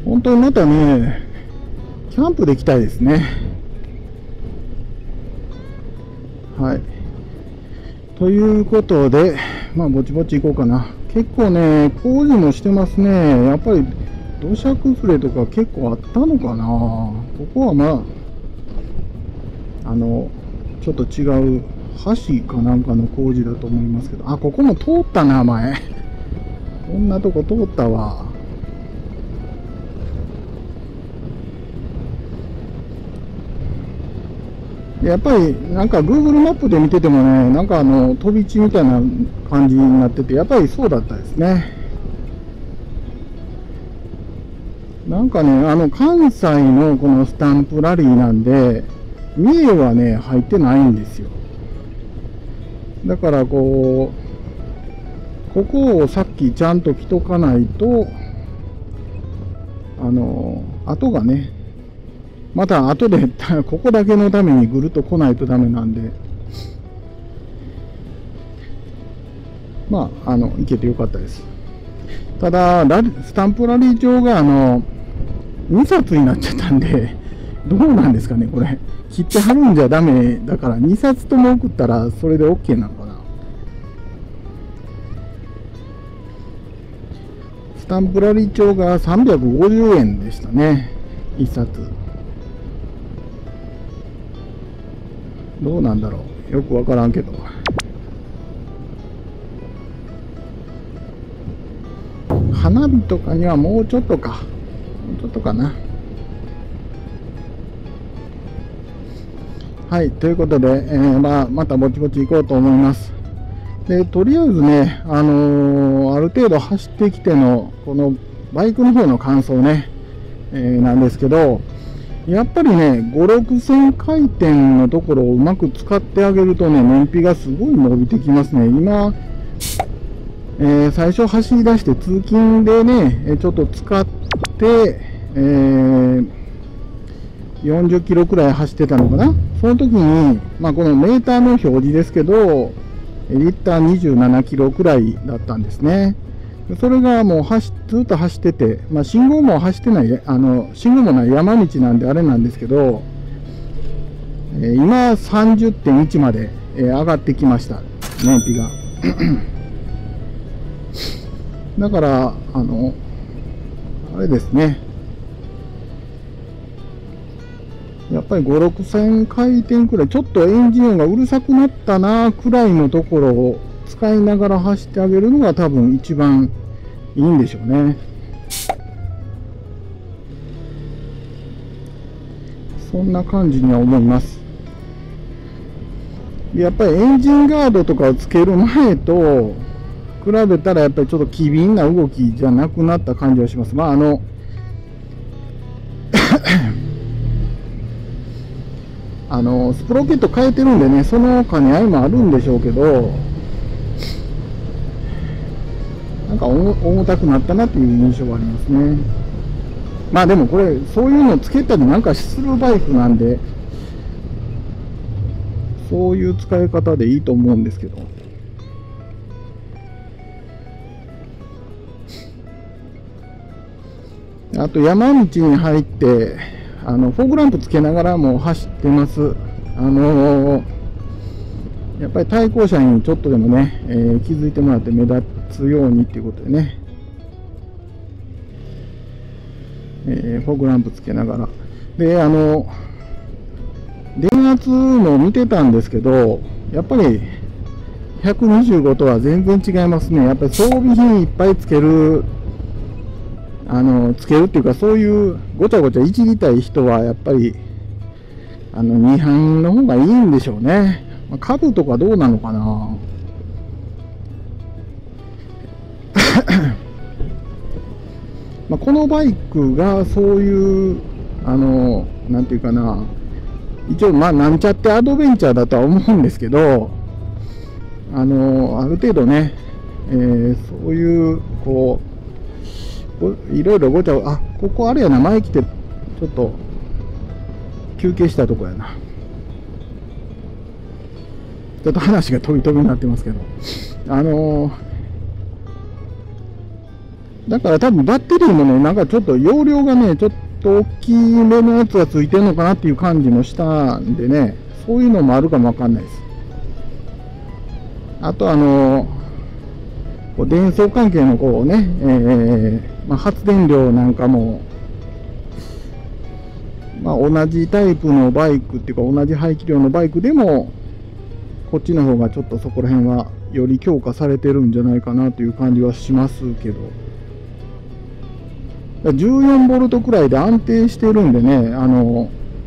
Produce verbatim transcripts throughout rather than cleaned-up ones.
本当にまたね、キャンプで行きたいですね。はい。ということで、まあ、ぼちぼち行こうかな。結構ね、工事もしてますね。やっぱり土砂崩れとか結構あったのかな。ここはまあ、あの、ちょっと違う橋かなんかの工事だと思いますけど、あ、ここも通ったな、前。こんなとこ通ったわ。やっぱりなんか Google マップで見ててもね、なんかあの飛び地みたいな感じになってて、やっぱりそうだったですね。なんかね、あの関西のこのスタンプラリーなんで、三重はね、入ってないんですよ。だからこう、ここをさっきちゃんと着とかないと、あの、後がね、また後でここだけのためにぐるっと来ないとダメなんで、まあ、あの、行けてよかったです。ただ、スタンプラリー帳があの、にさつになっちゃったんで、どうなんですかね、これ。切って貼るんじゃダメだから、にさつとも送ったらそれで OK なのかな。スタンプラリー帳がさんびゃくごじゅうえんでしたね、いっさつ。どうなんだろう、よくわからんけど。花火とかにはもうちょっとか、もうちょっとかな。はい、ということで、えーまあ、またぼちぼち行こうと思います。で、とりあえずね、あのー、ある程度走ってきての、このバイクの方の感想ね、えー、なんですけど、やっぱりね、ご、ろくせん回転のところをうまく使ってあげるとね、燃費がすごい伸びてきますね。今、えー、最初走り出して通勤でね、ちょっと使って、えー、よんじゅっキロくらい走ってたのかな。その時に、まあこのメーターの表示ですけど、リッターにじゅうななキロくらいだったんですね。それがもう走ずっと走ってて、まあ、信号も走ってない、あの信号もない山道なんであれなんですけど、えー、今 さんじゅってんいち まで、えー、上がってきました、燃費が。だから、あの、あれですね。やっぱりご、ろくせん回転くらい、ちょっとエンジン音がうるさくなったなくらいのところを使いながら走ってあげるのが多分一番いいんでしょうね。そんな感じには思います。やっぱりエンジンガードとかをつける前と比べたらやっぱりちょっと機敏な動きじゃなくなった感じはします。まああのあのスプロケット変えてるんでね、その兼ね合いもあるんでしょうけど、なんか重たくなったなっていう印象はありますね。まあでもこれそういうのつけたりなんかするバイクなんで、そういう使い方でいいと思うんですけど。あと山道に入ってあのフォーグランプつけながらも走ってます。あのー、やっぱり対向車にちょっとでもね、えー、気づいてもらって目立つようにっていうことでね、えー、フォーグランプつけながらで、あの電圧も見てたんですけど、やっぱりひゃくにじゅうごとは全然違いますね。やっぱり装備品いっぱいつけるあのつけるっていうか、そういうごちゃごちゃいじりたい人はやっぱりあのに班の方がいいんでしょうね。まあ、株とかどうなのかな。まあこのバイクがそういうあのなんていうかな、一応まあなんちゃってアドベンチャーだとは思うんですけど、あのある程度ね、えー、そういうこういろいろごちゃ、あ、ここあれやな、前来てちょっと休憩したとこやな。ちょっと話が飛び飛びになってますけど、あのー、 だから多分バッテリーもね、なんかちょっと容量がね、ちょっと大きめのやつがついてるのかなっていう感じもしたんでね、そういうのもあるかもわかんないです。あとあの、こう電装関係のこうね、えーまあ、発電量なんかも、まあ、同じタイプのバイクっていうか同じ排気量のバイクでもこっちの方がちょっとそこら辺はより強化されてるんじゃないかなという感じはしますけど、じゅうよんボルトくらいで安定してるんでね、あの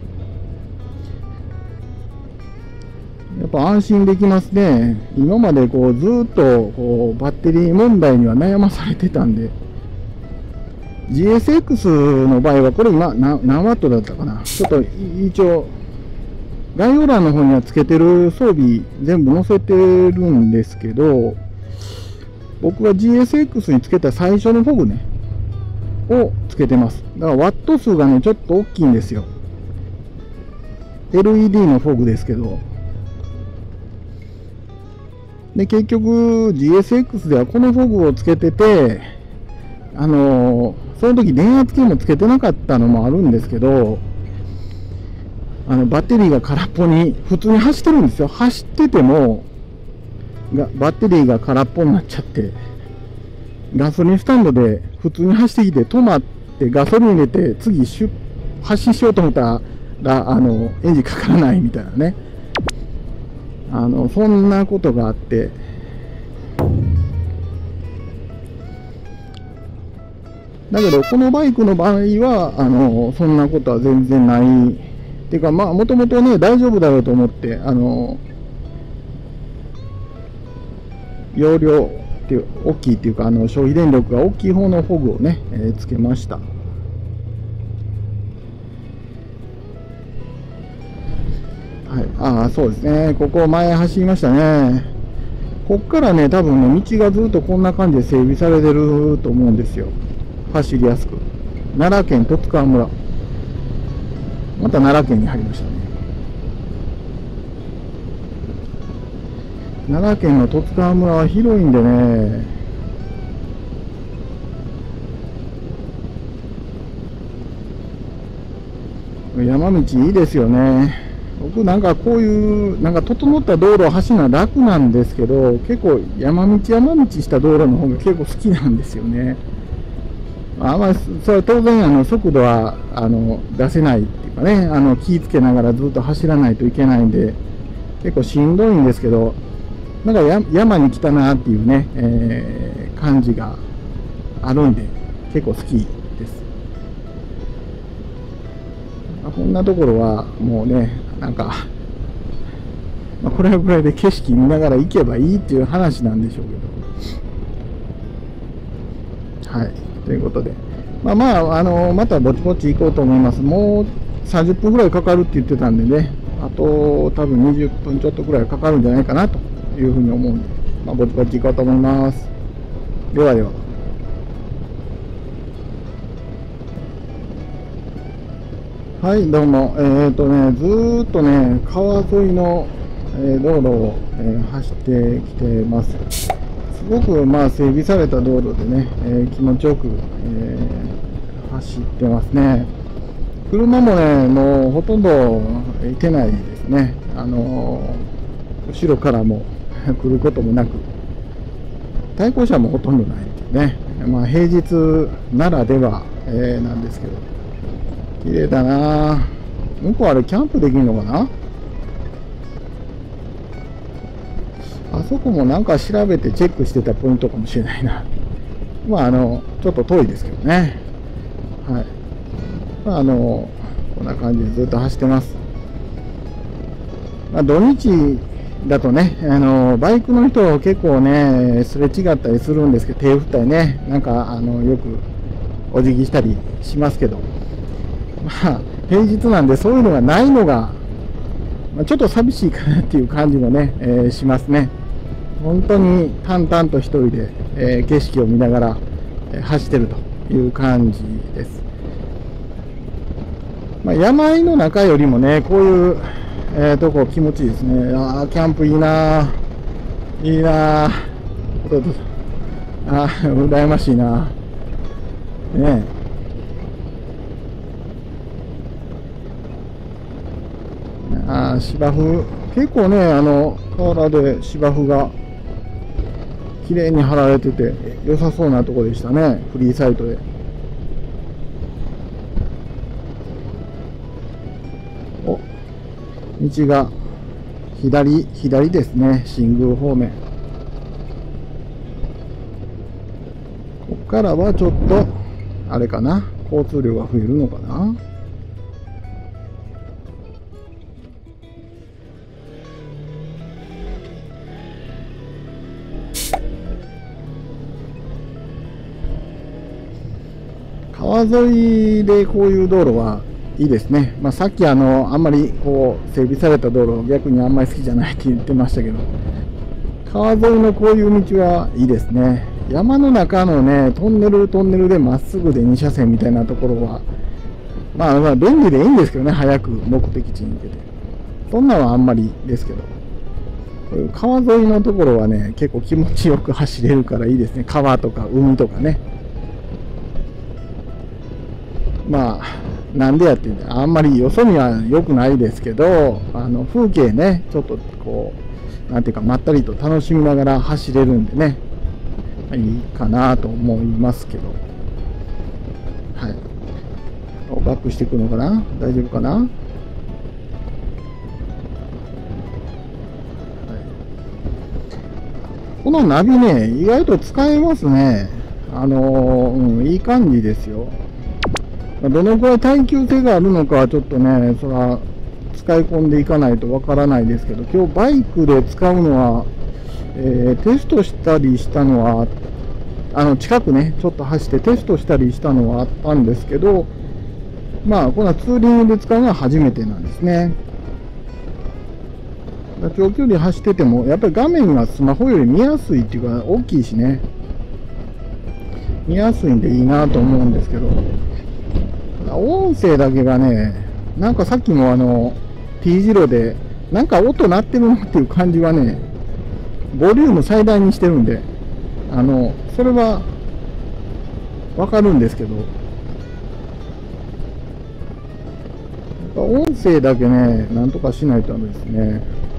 やっぱ安心できますね。今までこうずっとこうバッテリー問題には悩まされてたんで、ジーエスエックス の場合はこれ今何ワットだったかな、ちょっと一応概要欄の方にはつけてる装備全部載せてるんですけど、僕は ジーエスエックス につけた最初のフォグねをつけてます。だからワット数がねちょっと大きいんですよ。 エルイーディー のフォグですけど、で結局 ジーエスエックス ではこのフォグをつけてて、あのー、その時電圧計もつけてなかったのもあるんですけど、あのバッテリーが空っぽに普通に走ってるんですよ。走っててもがバッテリーが空っぽになっちゃって、ガソリンスタンドで普通に走ってきて止まってガソリン入れて次出発進しようと思ったらあのエンジンかからないみたいなね、あのそんなことがあって、だけどこのバイクの場合はあのそんなことは全然ないっていうか、まあもともとね大丈夫だろうと思って、あの容量っていう大きいっていうか、あの消費電力が大きい方のフォグをね、えー、つけました。はい、ああそうですね、ここ前走りましたね。こっからね多分ね道がずっとこんな感じで整備されてると思うんですよ。走りやすく。奈良県十津川村、また奈良県に入りましたね。奈良県の十津川村は広いんでね、山道いいですよね。僕なんかこういうなんか整った道路を走るのは楽なんですけど、結構山道山道した道路の方が結構好きなんですよね。あまりそれは当然あの速度はあの出せないっていうかね、あの気ぃつけながらずっと走らないといけないんで結構しんどいんですけど、なんかや山に来たなっていうね、えー、感じがあるんで結構好きです。こんなところはもうね、なんか、まあ、これぐらいで景色見ながら行けばいいっていう話なんでしょうけど、はい、ということで、まあまあ、あのまたぼちぼち行こうと思います。もうさんじゅっぷんぐらいかかるって言ってたんでね、あと多分にじゅっぷんちょっとぐらいかかるんじゃないかなというふうに思うんで、まあ、ぼちぼち行こうと思います。ではでは。はい、どうも。えっ、ー、とね、ずーっとね、川沿いの、えー、道路を、えー、走ってきてます。すごく、まあ、整備された道路でね、えー、気持ちよく、えー、走ってますね。車もね、もうほとんど行けないですね。あのー、後ろからも来ることもなく、対向車もほとんどないっていうね。まあ、平日ならでは、えー、なんですけど。綺麗だな。向こうあれキャンプできるのかな。あそこもなんか調べてチェックしてたポイントかもしれないな。まああのちょっと遠いですけどね。はい。まああのこんな感じでずっと走ってます。まあ、土日だとね、あのバイクの人結構ねすれ違ったりするんですけど、手振ったりね、なんかあのよくお辞儀したりしますけど。まあ、平日なんでそういうのがないのが、まあ、ちょっと寂しいかなっていう感じもね、えー、しますね。本当に淡々と一人で、えー、景色を見ながら、えー、走ってるという感じです。まあ、山あいの中よりもね、こういう、えー、とこ気持ちいいですね。ああ、キャンプいいな、いいな、ああ、羨ましいな。 ね。ああ、芝生、結構ね、あの、河原で芝生が綺麗に張られてて良さそうなとこでしたね、フリーサイトで。お、道が左、左ですね、新宮方面。こっからはちょっと、あれかな、交通量が増えるのかな。川沿いでこういう道路はいいですね。まあ、さっきあの、あんまりこう、整備された道路、逆にあんまり好きじゃないって言ってましたけど、川沿いのこういう道はいいですね。山の中のね、トンネル、トンネルでまっすぐでに車線みたいなところは、まあ、まあ、便利でいいんですけどね、早く目的地に行けて。そんなのはあんまりですけど。こういう川沿いのところはね、結構気持ちよく走れるからいいですね。川とか海とかね。まあ、なんでやってあんまりよそ見は良くないですけど、あの風景ね、ちょっとこう、なんていうか、まったりと楽しみながら走れるんでね、いいかなと思いますけど。はい。バックしていくのかな？大丈夫かな？はい。このナビね、意外と使えますね。あのー、うん、いい感じですよ。どのくらい耐久性があるのかはちょっとね、それは使い込んでいかないとわからないですけど、今日バイクで使うのは、えー、テストしたりしたのは、あの近くね、ちょっと走ってテストしたりしたのはあったんですけど、まあ、このツーリングで使うのは初めてなんですね。長距離走ってても、やっぱり画面がスマホより見やすいっていうか、大きいしね、見やすいんでいいなと思うんですけど、音声だけがね、なんかさっきもあの T 字路でなんか音鳴ってるなっていう感じはね、ボリューム最大にしてるんで、あのそれはわかるんですけど、音声だけね、なんとかしないとですね。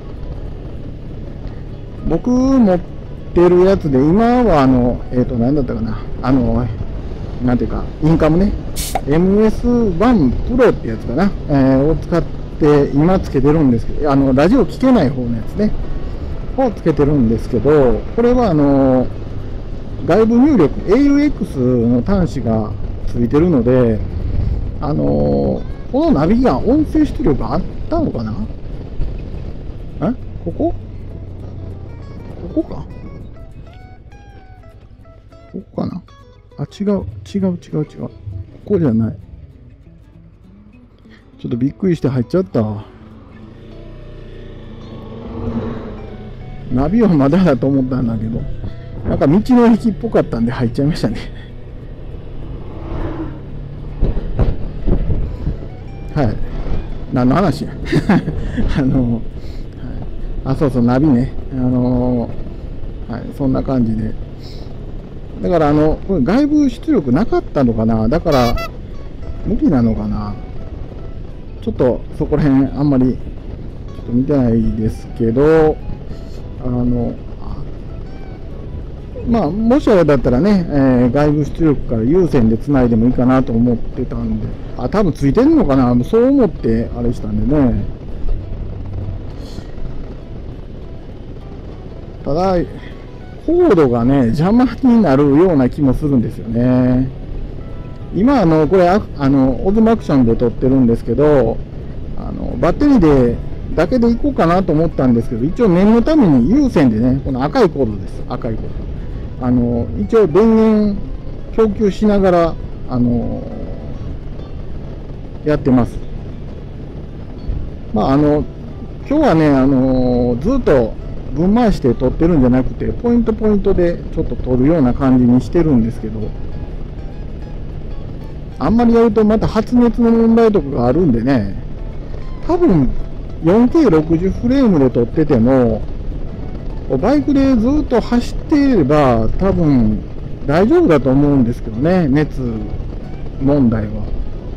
僕持ってるやつで、今はあの、えっと、なんだったかな、あの、なんていうか、インカムね、エムエスワン プロってやつかな、えー、を使って今つけてるんですけど、あのラジオ聞けない方のやつねをつけてるんですけど、これはあの外部入力 エーユーエックス の端子がついてるので、あのこのナビが音声出力あったのかな。えここここかここかなあ、違う、違う、違う、違う。ここじゃない。ちょっとびっくりして入っちゃったわ。ナビはまだだと思ったんだけど、なんか道の駅っぽかったんで入っちゃいましたね。はい。何の話やあの、はい、あ、そうそう、ナビね。あのー、はい、そんな感じで。だからあの、これ外部出力なかったのかな、だから無理なのかな、ちょっとそこら辺あんまりちょっと見てないですけど、あの、まあ、もしあれだったらね、えー、外部出力から有線でつないでもいいかなと思ってたんで、あ、多分ついてるのかな、そう思ってあれしたんでね。ただ、コードがね、邪魔になるような気もするんですよね。今、あの、これ、あの、オズマクションで撮ってるんですけど、あの、バッテリーで、だけでいこうかなと思ったんですけど、一応念のために有線でね、この赤いコードです。赤いコード。あの、一応電源供給しながら、あの、やってます。まあ、あの、今日はね、あの、ずっと、分回して撮ってるんじゃなくて、ポイントポイントでちょっと撮るような感じにしてるんですけど、あんまりやるとまた発熱の問題とかがあるんでね、多分 よんケーろくじゅう フレームで撮ってても、バイクでずっと走っていれば多分大丈夫だと思うんですけどね、熱問題は。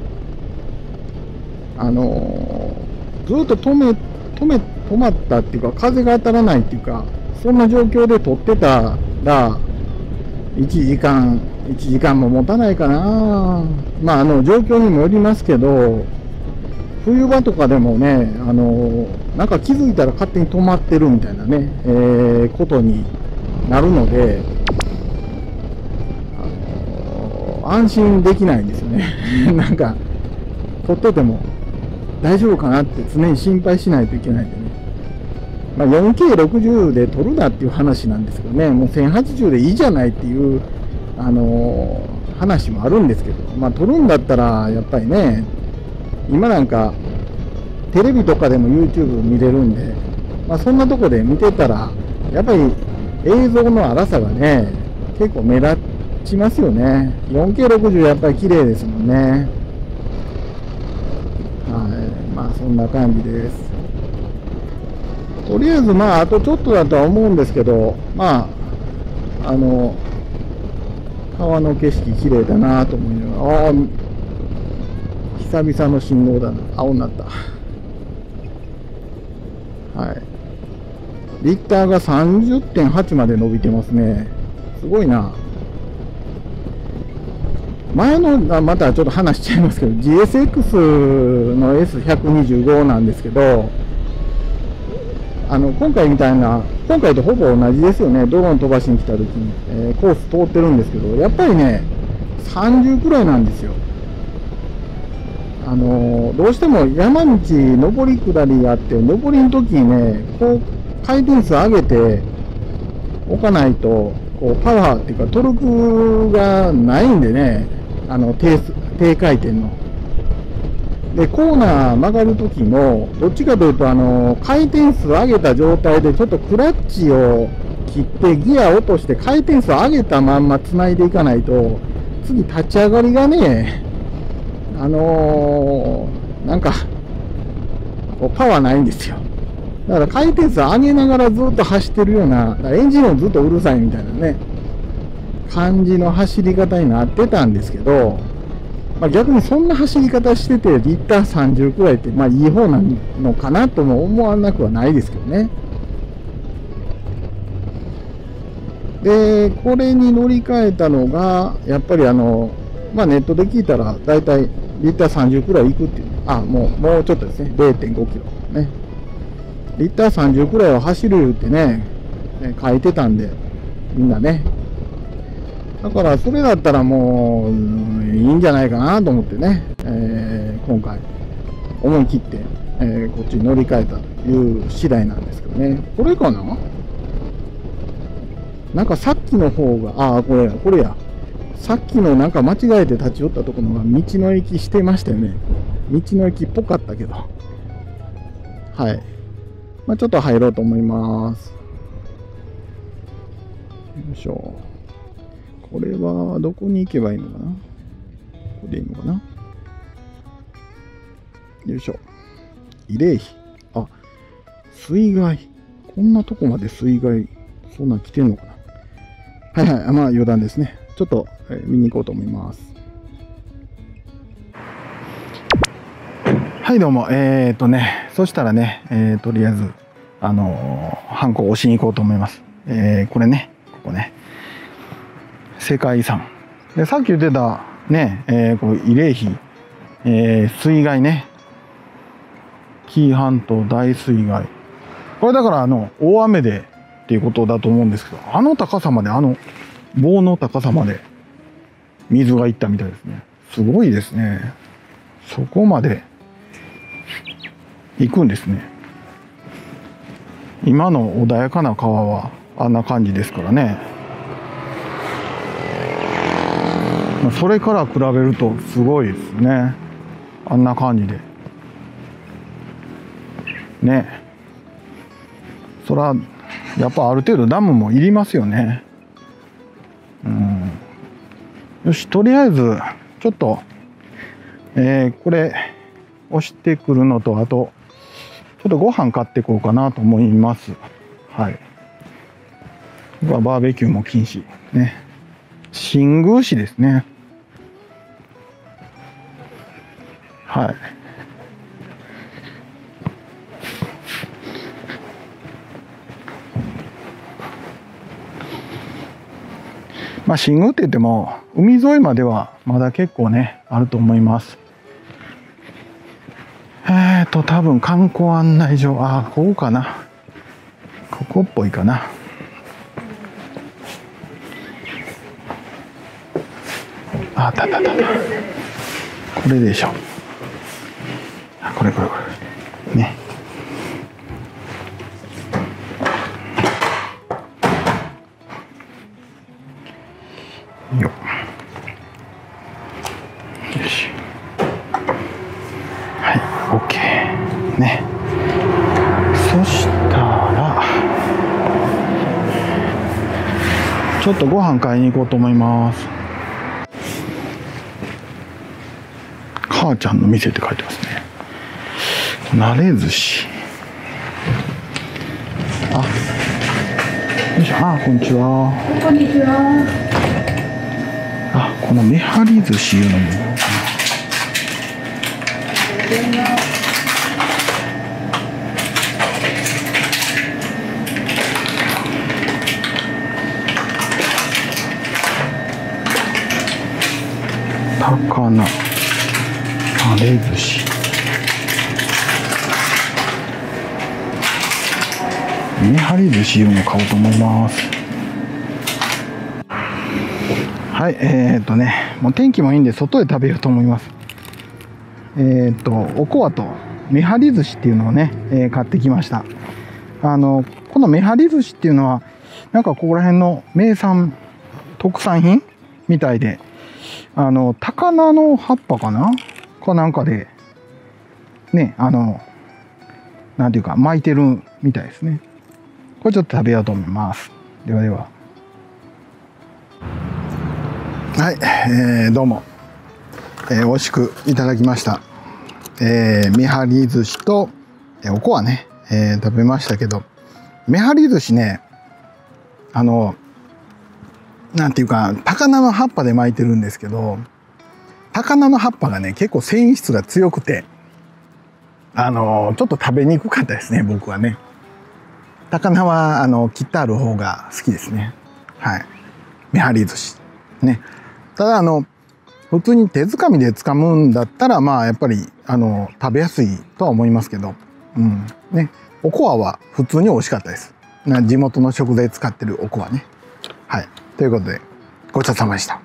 あのー、ずっと止め、止め、止まったっていうか、風が当たらないっていうか、そんな状況で撮ってたら、いちじかん、いちじかんも持たないかな。まあ、あの、状況にもよりますけど、冬場とかでもね、あの、なんか気づいたら勝手に止まってるみたいなね、えー、ことになるので、あの、安心できないんですよね。なんか、撮ってても大丈夫かなって常に心配しないといけないんでね。まあ、よんケーろくじゅう で撮るなっていう話なんですけどね、もうせんはちじゅうでいいじゃないっていう、あのー、話もあるんですけど、まあ、撮るんだったら、やっぱりね、今なんか、テレビとかでも YouTube 見れるんで、まあ、そんなとこで見てたら、やっぱり映像の粗さがね、結構目立ちますよね。よんケーろくじゅう やっぱり綺麗ですもんね。はい、まあそんな感じです。とりあえずまああとちょっとだとは思うんですけど、まああの川の景色綺麗だなと思いながら、ああ久々の信号だな、青になった。はい、リッターが さんじゅってんはち まで伸びてますね。すごいな。前の、またちょっと話しちゃいますけど、ジーエスエックス の エスひゃくにじゅうご なんですけど、あの今回みたいな、今回とほぼ同じですよね、ドローン飛ばしに来た時に、えー、コース通ってるんですけど、やっぱりね、さんじゅうくらいなんですよ。あのー、どうしても山道、上り下りがあって、上りの時にね、こう回転数上げておかないと、こうパワーっていうか、トルクがないんでね、あの 低, 低回転の。で、コーナー曲がるときも、どっちかというと、あの、回転数上げた状態で、ちょっとクラッチを切って、ギア落として、回転数上げたまんま繋いでいかないと、次立ち上がりがね、あのー、なんか、こうパワーないんですよ。だから回転数上げながらずっと走ってるような、エンジン音ずっとうるさいみたいなね、感じの走り方になってたんですけど、まあ、逆にそんな走り方してて、リッターさんじゅうくらいって、まあいい方なのかなとも思わなくはないですけどね。で、これに乗り換えたのが、やっぱりあの、まあネットで聞いたら、だいたいリッターさんじゅうくらいいくっていう、あ、もう、もうちょっとですね、れいてんごキロね。リッターさんじゅうくらいを走るってね、書いてたんで、みんなね。だからそれだったらもう、うん、いいんじゃないかなと思ってね、えー、今回思い切って、えー、こっちに乗り換えたという次第なんですけどね。これかな、なんかさっきの方が、ああ、これや、これや。さっきのなんか間違えて立ち寄ったところが道の駅してましたよね。道の駅っぽかったけど。はい。まあ、ちょっと入ろうと思います。よいしょ。これはどこに行けばいいのかな、ここでいいのかな、よいしょ。慰霊碑。あ、水害。こんなとこまで水害、そんなん来てんのかな。はいはい。まあ余談ですね。ちょっと、えー、見に行こうと思います。はい、どうも。えー、っとね、そしたらね、えー、とりあえず、あのー、ハンコを押しに行こうと思います。えー、これね、ここね。世界遺産。で、さっき言ってたね、えー、こう慰霊碑、えー、水害ね。紀伊半島大水害。これだからあの、大雨でっていうことだと思うんですけど、あの高さまで、あの棒の高さまで水がいったみたいですね。すごいですね。そこまで行くんですね。今の穏やかな川はあんな感じですからね。それから比べるとすごいですね。あんな感じで。ね。そら、やっぱある程度ダムもいりますよね。うん。よし、とりあえず、ちょっと、えー、これ、押してくるのと、あと、ちょっとご飯買っていこうかなと思います。はい。バーベキューも禁止。ね。新宮市ですね。 はい。まあ、新宮って言っても海沿いまではまだ結構ねあると思います。えーと多分観光案内所、ああここかな、ここっぽいかな。あったあったあった、これでしょ。あ、これこれこれね。よよし、はい、OK ね。そしたらちょっとご飯買いに行こうと思います。母ちゃんの店って書いてますね。なれ寿司。あ、よいしょ。あ、こんにちは。 こんにちは。 あ、このめはり寿司いうのもいいのかな。高菜、なれ寿司。めはり寿司いうの買おうと思います。はい、えー、っとね、もう天気もいいんで外で食べようと思います。えー、っとおこわとめはり寿司っていうのをね、えー、買ってきました。あのこのめはり寿司っていうのはなんかここら辺の名産特産品みたいで、あの高菜の葉っぱかなかなんかでね、あのなんていうか巻いてるみたいですね。これちょっと食べようと思います。ではでは。はい、えー、どうも、えー、美味しくいただきました。えー、めはり寿司と、えー、おこわね、えー、食べましたけど、めはり寿司ね、あのなんていうか高菜の葉っぱで巻いてるんですけど、高菜の葉っぱがね結構繊維質が強くて、あのちょっと食べにくかったですね、僕はね。高菜はあの切ってある方が好きですね。はい、めはり寿司ね。ただあの普通に手づかみで掴むんだったら、まあやっぱりあの食べやすいとは思いますけど、うんね、おこわは普通に美味しかったです。な地元の食材使ってるおこわね。はい、ということでごちそうさまでした。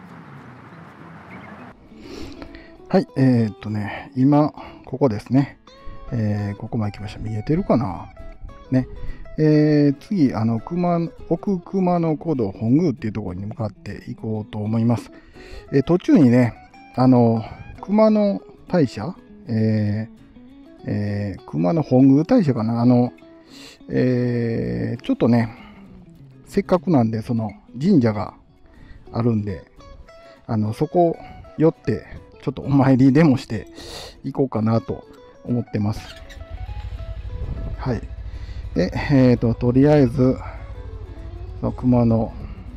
はい、えー、っとね今ここですね、えー、ここまで来ました。見えてるかなね。えー、次あの熊奥熊野古道本宮っていうところに向かっていこうと思います。えー、途中にねあの熊野大社、えーえー、熊野本宮大社かな、あの、えー、ちょっとねせっかくなんでその神社があるんで、あのそこ寄ってちょっとお参りでもしていこうかなと思ってます。はい。で、えーと、とりあえず、熊の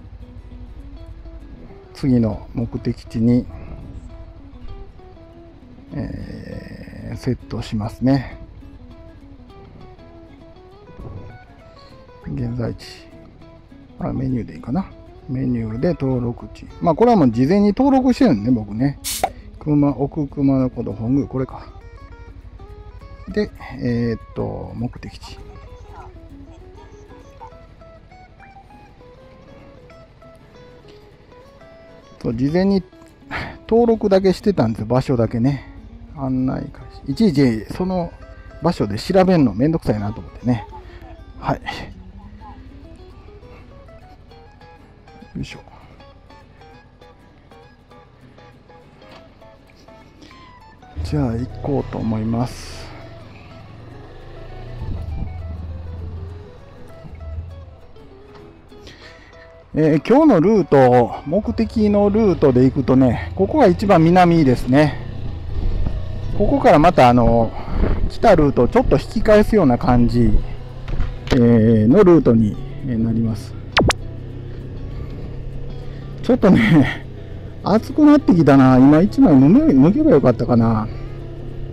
次の目的地に、えー、セットしますね。現在地。あ、メニューでいいかな。メニューで登録地。まあ、これはもう事前に登録してるんでね、僕ね。熊、奥熊野古道本宮、これか。で、えー、っと、目的地。事前に登録だけしてたんですよ、場所だけね。案内開始。いちいちその場所で調べるのめんどくさいなと思ってね。はい。よいしょ。じゃあ行こうと思います。えー、今日のルート、目的のルートで行くとね、ここが一番南ですね。ここからまたあの来たルートをちょっと引き返すような感じ、えー、のルートになります。ちょっとね、暑くなってきたな。今一枚脱げばよかったかな。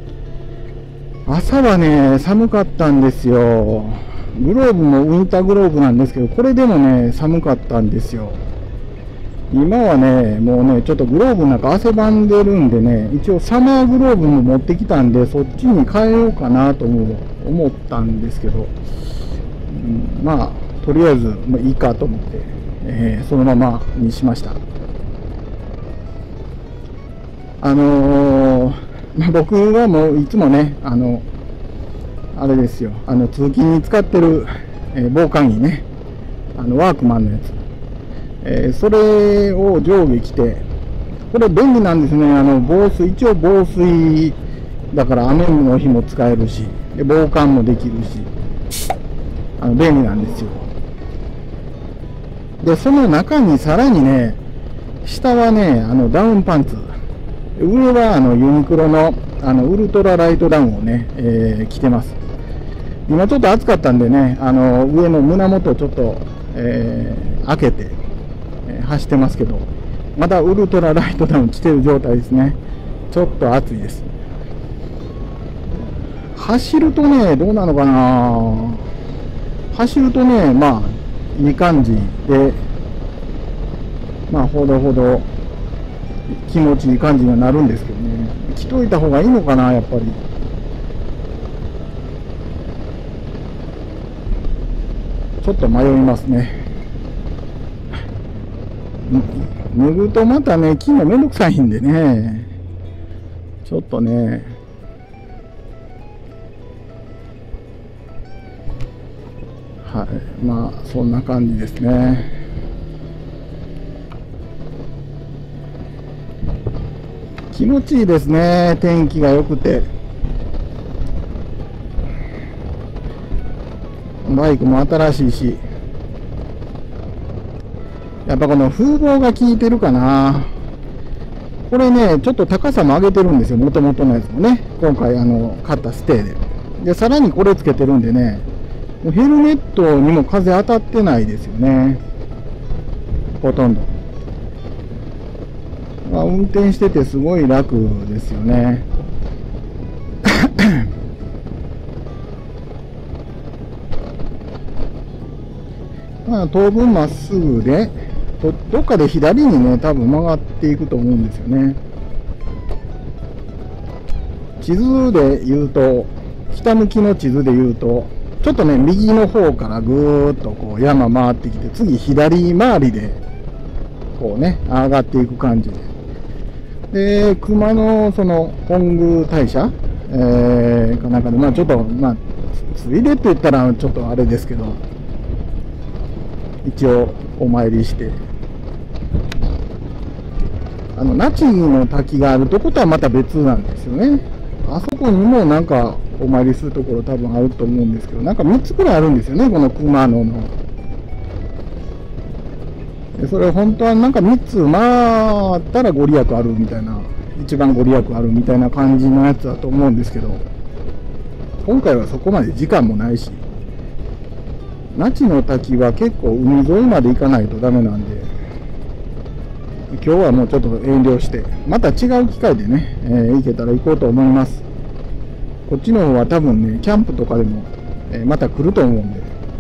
朝はね、寒かったんですよ。グローブもウィンターグローブなんですけど、これでもね、寒かったんですよ。今はね、もうね、ちょっとグローブの中汗ばんでるんでね、一応サマーグローブも持ってきたんで、そっちに変えようかなとも思ったんですけど、うん、まあ、とりあえず、まあ、いいかと思って、えー、そのままにしました。あのー、まあ、僕はもういつもね、あの、あれですよ、あの通勤に使ってる、えー、防寒着ね、あのワークマンのやつ、えー、それを上下着て、これ便利なんですね。あの防水、一応防水だから雨の日も使えるし、で防寒もできるし、あの便利なんですよ。で、その中にさらにね、下はね、あのダウンパンツ、上はあのユニクロのあのウルトラライトダウンをね、えー、着てます。今ちょっと暑かったんでね、あの上の胸元をちょっと、えー、開けて、えー、走ってますけど、まだウルトラライトダウン着てる状態ですね。ちょっと暑いです。走るとね、どうなのかな。走るとね、まあいい感じで、まあほどほど気持ちいい感じにはなるんですけどね。着といた方がいいのかな、やっぱり。ちょっと迷いますね。脱ぐとまたね、着るのめんどくさいんでね。ちょっとね。はい。まあ、そんな感じですね。気持ちいいですね。天気が良くて。バイクも新しいし、やっぱこの風防が効いてるかな。これね、ちょっと高さも上げてるんですよ。もともとのやつもね。今回あの買ったステーで。で、さらにこれつけてるんでね、ヘルメットにも風当たってないですよね。ほとんど。まあ、運転しててすごい楽ですよね。まあ、当分まっすぐで、ど、どっかで左にね、多分曲がっていくと思うんですよね。地図で言うと、北向きの地図で言うと、ちょっとね、右の方からぐーっとこう山回ってきて、次左回りで、こうね、上がっていく感じで。で、熊野その本宮大社、えー、かなんかで、まあちょっと、まあ、ついでって言ったらちょっとあれですけど、一応お参りして、あの那智の滝があるとことはまた別なんですよね。あそこにもなんかお参りするところ多分あると思うんですけど、なんかみっつくらいあるんですよね、この熊野の。でそれ本当はなんかみっつ回ったらご利益あるみたいな、一番ご利益あるみたいな感じのやつだと思うんですけど、今回はそこまで時間もないし、那智の滝は結構海沿いまで行かないとダメなんで、今日はもうちょっと遠慮して、また違う機会でね、えー、行けたら行こうと思います。こっちの方は多分ね、キャンプとかでも、えー、また来ると思うんで。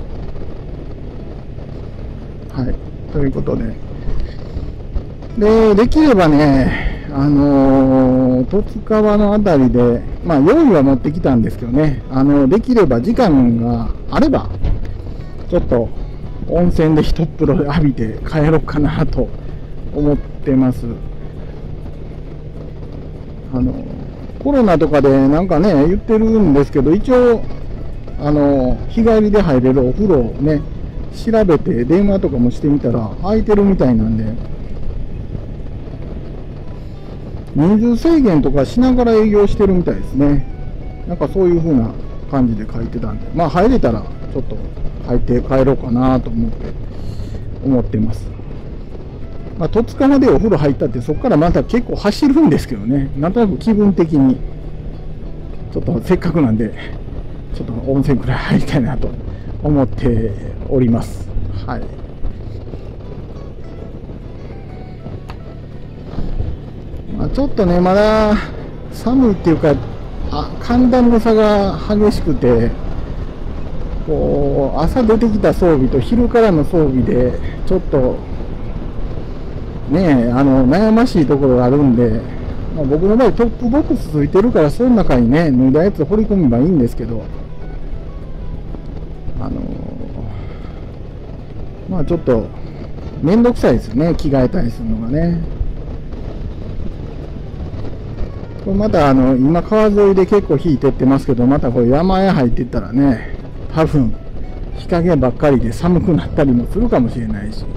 はい。ということで。で、できればね、あのー、十津川のあたりで、まあ、用意は持ってきたんですけどね、あの、できれば時間があれば、ちょっと温泉で一風呂浴びて帰ろうかなと思ってます。あのコロナとかでなんかね言ってるんですけど、一応あの日帰りで入れるお風呂をね調べて電話とかもしてみたら空いてるみたいなんで、人数制限とかしながら営業してるみたいですね。なんかそういう風な感じで書いてたんで、まあ入れたらちょっと入って帰ろうかなと思って思ってます。まあ、十津川でお風呂入ったってそこからまた結構走るんですけどね、なんとなく気分的にちょっとせっかくなんでちょっと温泉くらい入りたいなと思っております。はい。まあ、ちょっとねまだ寒いっていうかあ寒暖の差が激しくて、こう朝出てきた装備と昼からの装備でちょっとねえあの悩ましいところがあるんで、まあ、僕の場合トップボックスついてるからその中にね脱いだやつ掘り込めばいいんですけど、あのまあちょっとめんどくさいですよね、着替えたりするのがね。これまたあの今川沿いで結構引いてってますけど、またこれ山へ入っていったらね、多分日陰ばっかりで寒くなったりもするかもしれないし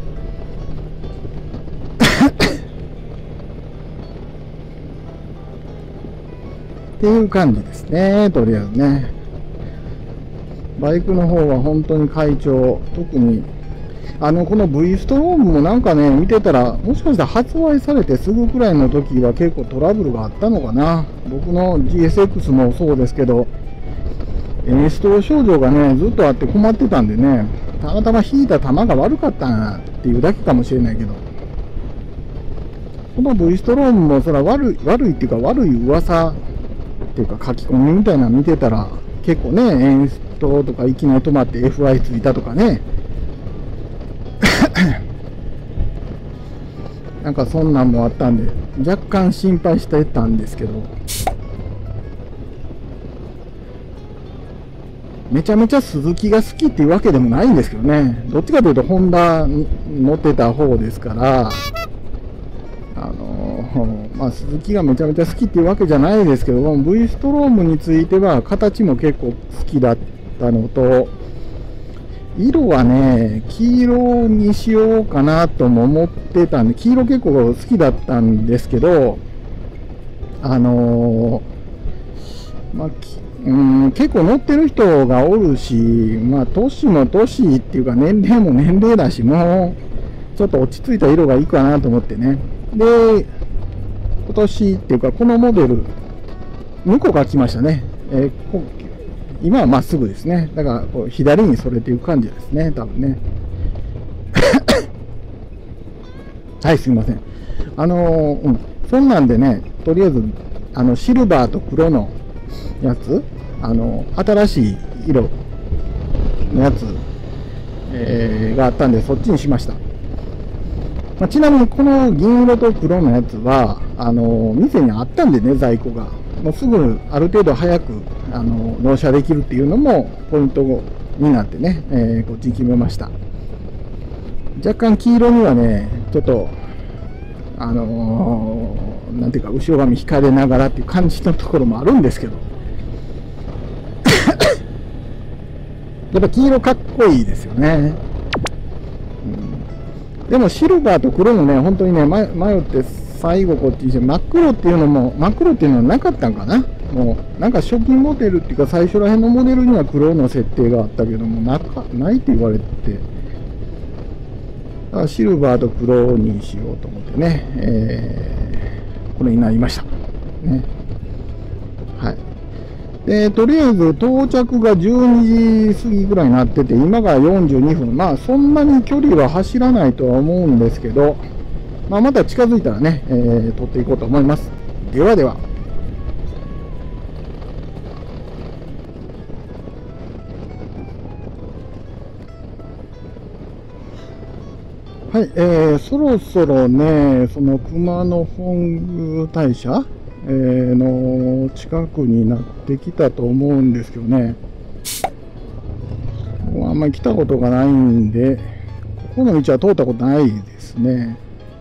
っていう感じですね。とりあえずね、バイクの方は本当に快調。特にあのこの V ストロームもなんかね見てたら、もしかしたら発売されてすぐくらいの時は結構トラブルがあったのかな。僕の ジーエスエックス もそうですけど、エネスト症状がねずっとあって困ってたんでね、たまたま引いた球が悪かったなっていうだけかもしれないけど、この V ストロームもそれは悪い悪いっていうか悪い噂っていうか書き込みみたいなの見てたら、結構ねエンストとかいきなり止まって エフアイ ついたとかねなんかそんなんもあったんで若干心配してたんですけど、めちゃめちゃ鈴木が好きっていうわけでもないんですけどね。どっちかというとホンダ乗ってた方ですから、あのまあ鈴木がめちゃめちゃ好きっていうわけじゃないですけど、V ストロームについては形も結構好きだったのと、色はね黄色にしようかなとも思ってたんで、黄色結構好きだったんですけど、あのまあうん、結構乗ってる人がおるし、まあ年も年っていうか年齢も年齢だし、もうちょっと落ち着いた色がいいかなと思ってね。で今年っていうかこのモデル向こうが来ましたね。えー、今はまっすぐですね。だからこう左にそれていく感じですね、多分ねはいすみません。あのー、うんそんなんでね、とりあえずあのシルバーと黒のやつ、あの新しい色のやつ、えー、があったんでそっちにしました。まあ、ちなみにこの銀色と黒のやつはあの店にあったんでね、在庫がもうすぐある程度早くあの納車できるっていうのもポイントになってね、えー、こっちに決めました。若干黄色にはねちょっとあのー、なんていうか後ろ髪引かれながらっていう感じのところもあるんですけどやっぱ黄色かっこいいですよね、うん、でもシルバーと黒もね本当にね迷って最後こっちにして真っ黒っていうのも真っ黒っていうのはなかったんかな。もうなんか初期モデルっていうか最初らへんのモデルには黒の設定があったけどもなかないって言われてて、だからシルバーと黒にしようと思ってね、えー、これになりましたね。はい。でとりあえず到着がじゅうにじ過ぎぐらいになってて、今がよんじゅうにふん、まあそんなに距離は走らないとは思うんですけど、まあ、また近づいたらね、えー、撮っていこうと思います。ではでは。はい、えー、そろそろね、その熊野本宮大社、えー、の近くになってきたと思うんですけどね、もうあんまり来たことがないんで、ここの道は通ったことないですね。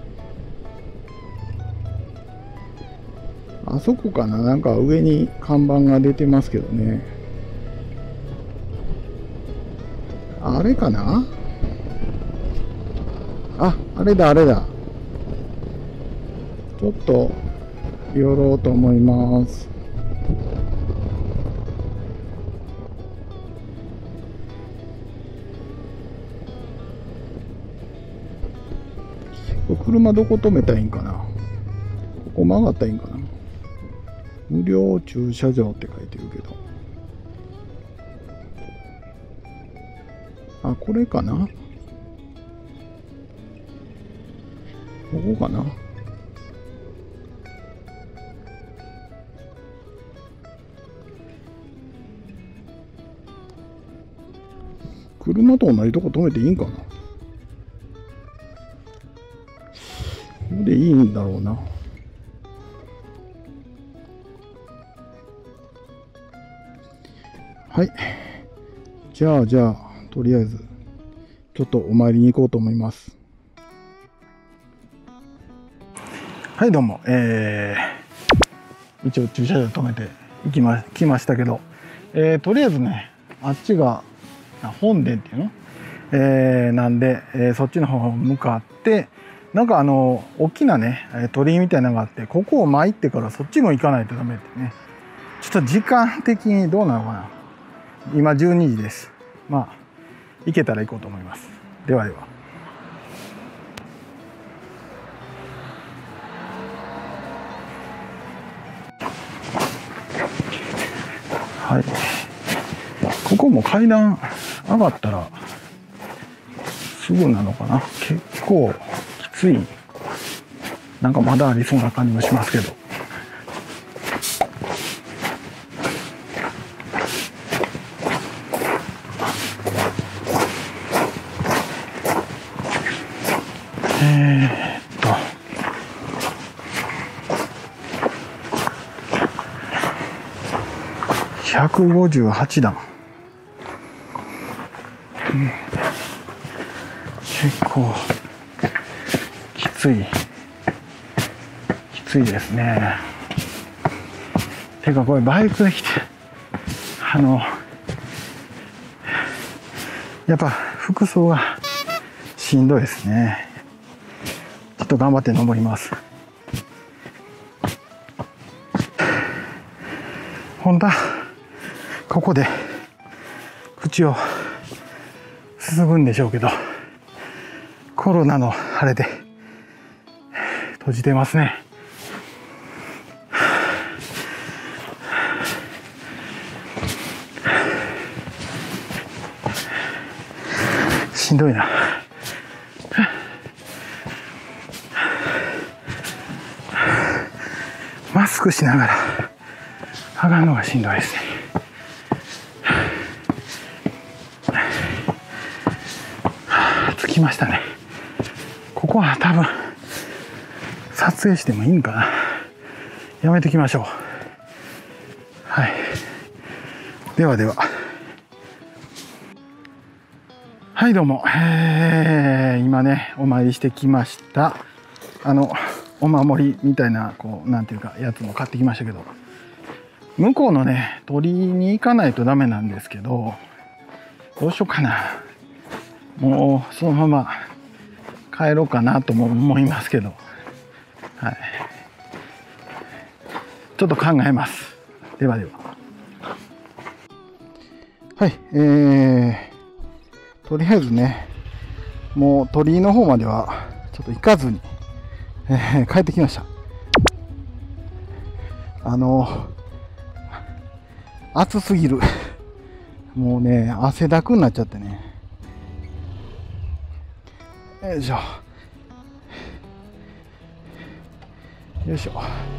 あそこかな、なんか上に看板が出てますけどね。あれかなあ、あれだあれだ。ちょっと寄ろうと思います。これ車どこ止めたらいいんかな。ここ曲がったらいいんかな。無料駐車場って書いてるけど。あ、これかな？ここかな？ 車と同じとこ止めていいんかな。これでいいんだろうな。はい。じゃあ、じゃあ、とりあえず、ちょっとお参りに行こうと思います。はい、どうも。えー、一応駐車場止めて行きま、来ましたけど、えー、とりあえずね、あっちが本殿っていうの、えー、なんで、えー、そっちの方向かって、なんかあの、大きなね、鳥居みたいなのがあって、ここを参ってからそっちも行かないとダメってね。ちょっと時間的にどうなのかな。今じゅうにじです。まあ、行けたら行こうと思います。ではでは。はい。ここも階段上がったらすぐなのかな。結構きつい。なんかまだありそうな感じもしますけど。えーっと。ひゃくごじゅうはちだん。うん、結構きつい。きついですね。てかこれバイクで来て、あの、やっぱ服装がしんどいですね。ちょっと頑張って登ります。本当はここで口をすすぐんでしょうけど、コロナのあれで閉じてますね。しんどいな。マスクしながら上がるのがしんどいですね。着きましたね。ここは多分撮影してもいいんかな。やめときましょう。はい。ではでは。はい、どうも。えー、今ね、お参りしてきました。あの、お守りみたいな、こう、なんていうか、やつも買ってきましたけど、向こうのね、鳥居に行かないとダメなんですけど、どうしようかな。もう、そのまま帰ろうかなとも思いますけど、はい。ちょっと考えます。ではでは。はい、えー、とりあえずね、もう鳥居の方まではちょっと行かずに、えー、帰ってきました。あの、暑すぎる。もうね、汗だくになっちゃってね。よいしょ。よいしょ。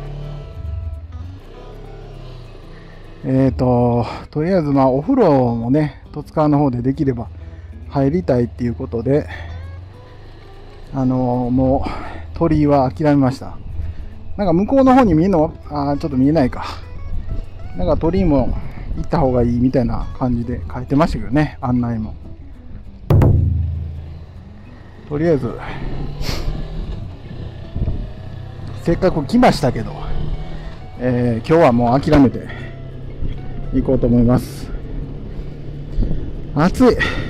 えっと、とりあえずまあお風呂もね、十津川の方でできれば入りたいっていうことで、あの、もう鳥居は諦めました。なんか向こうの方に見えるのは、あちょっと見えないか。なんか鳥居も行った方がいいみたいな感じで書いてましたけどね、案内も。とりあえず、せっかく来ましたけど、えー、今日はもう諦めて行こうと思います。暑い。